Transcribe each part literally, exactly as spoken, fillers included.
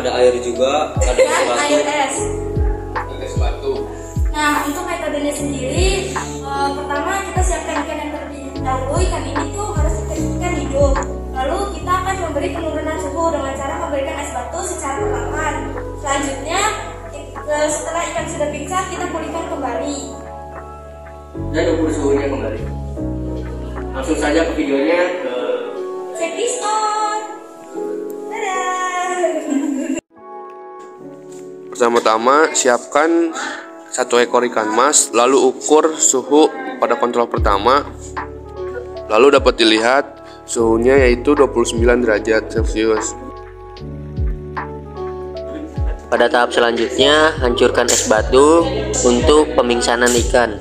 ada air juga, ada es dan batu. air es. Es batu. Nah, untuk metodenya sendiri, eh, pertama kita siapkan ikan yang terlebih dahulu. Ikan ini tuh harus ikan, ikan hidup. Lalu kita akan memberi penurunan suhu dengan cara memberikan es batu secara perlahan. Selanjutnya, kita, setelah ikan sudah pingsan, kita pulihkan kembali. Dan ukur suhunya kembali. Langsung saja ke videonya. Ke... Check this on. Dadah. Pertama-tama siapkan satu ekor ikan mas, lalu ukur suhu pada kontrol pertama. Lalu dapat dilihat suhunya yaitu dua puluh sembilan derajat Celcius. Pada tahap selanjutnya, hancurkan es batu untuk pemingsanan ikan.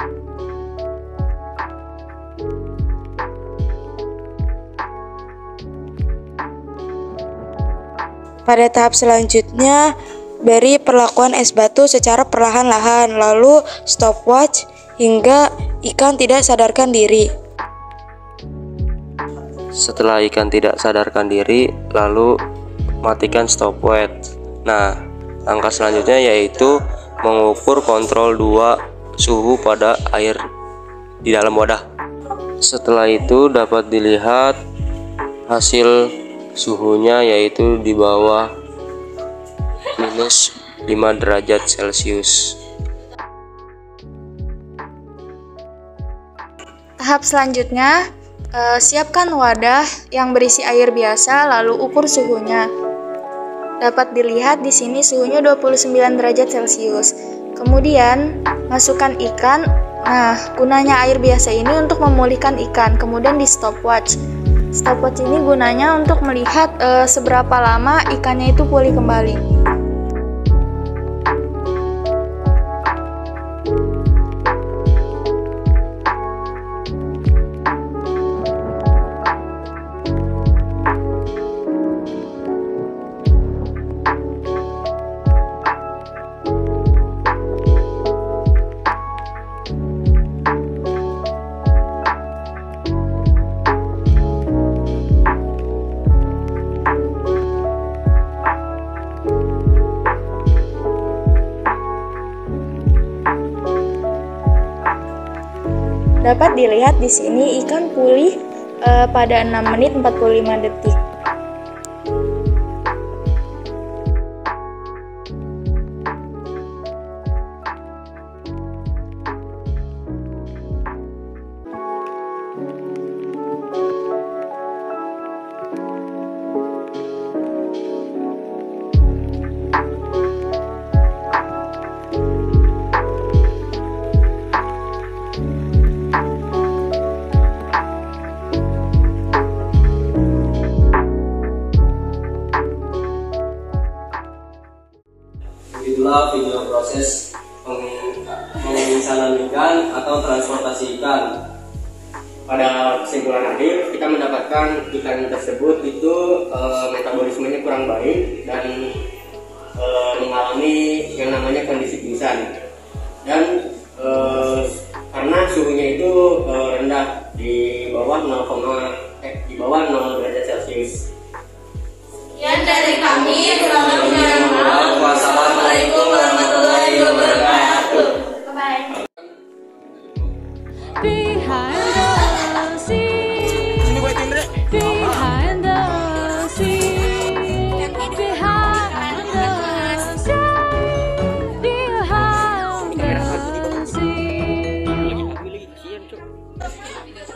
Pada tahap selanjutnya, beri perlakuan es batu secara perlahan-lahan, lalu stopwatch hingga ikan tidak sadarkan diri. Setelah ikan tidak sadarkan diri, lalu matikan stopwatch. Nah, langkah selanjutnya yaitu mengukur kontrol dua suhu pada air di dalam wadah. Setelah itu dapat dilihat hasil suhunya yaitu di bawah minus lima derajat Celcius. Tahap selanjutnya, eh, siapkan wadah yang berisi air biasa, lalu ukur suhunya. Dapat dilihat di sini suhunya dua puluh sembilan derajat Celcius. Kemudian masukkan ikan. Nah, gunanya air biasa ini untuk memulihkan ikan. Kemudian di stopwatch. Stopwatch ini gunanya untuk melihat e, seberapa lama ikannya itu pulih kembali. Dapat dilihat di sini ikan pulih e, pada enam menit empat puluh lima detik. Itulah video proses pemingsanan ikan atau transportasi ikan. Pada kesimpulan akhir, kita mendapatkan ikan tersebut itu e, metabolismenya kurang baik dan e, mengalami yang namanya kondisi pingsan. Dan e, karena suhunya itu e, rendah di bawah nol, eh, di bawah nol derajat Celcius. Sekian dari kami, kurang lebihnya mohon maaf. Wassalamualaikum warahmatullahi wabarakatuh. Bye-bye. Behind the scene, behind the scene, behind the scene, behind the scene.